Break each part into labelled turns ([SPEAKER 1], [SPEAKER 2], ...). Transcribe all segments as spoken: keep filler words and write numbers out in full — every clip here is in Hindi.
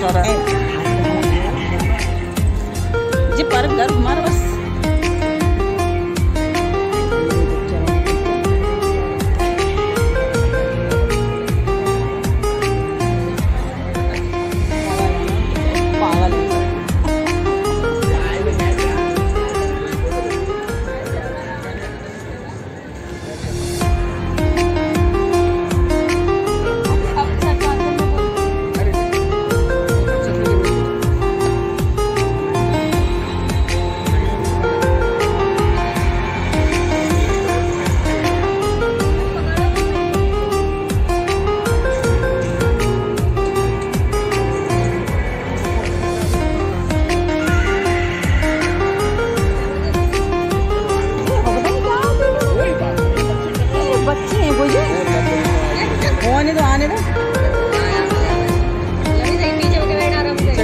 [SPEAKER 1] सारा जी पार्क घर हमारा बस आने दो आने दो पीछे होके बैठा रहा मुझे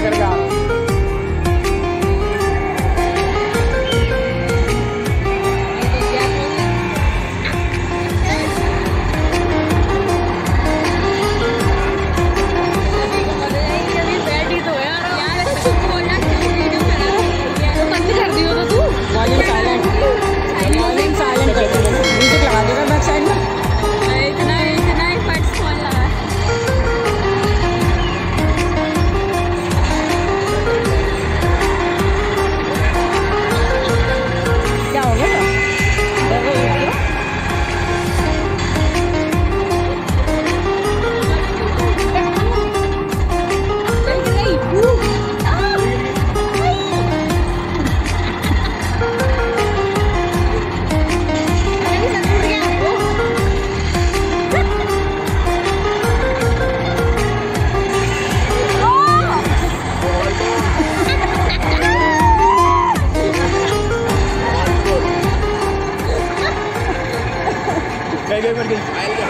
[SPEAKER 1] गई गई मर गई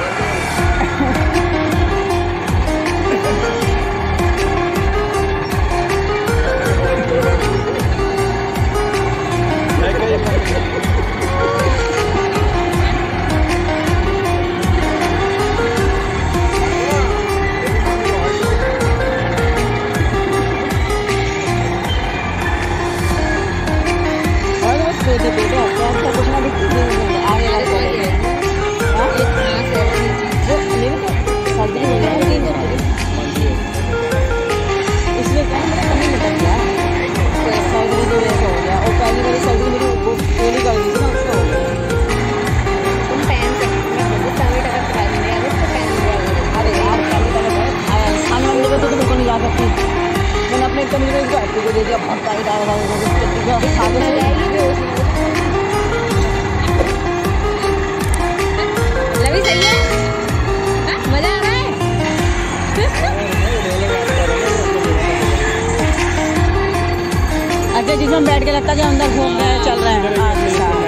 [SPEAKER 1] मैंने अपने कमरे में को दे दिया भरता ही डाल लवी सही है मजा आ रहा है अच्छा जिसमें बैठ के लगता है कि अंदर घूम रहे हैं चल रहे हैं।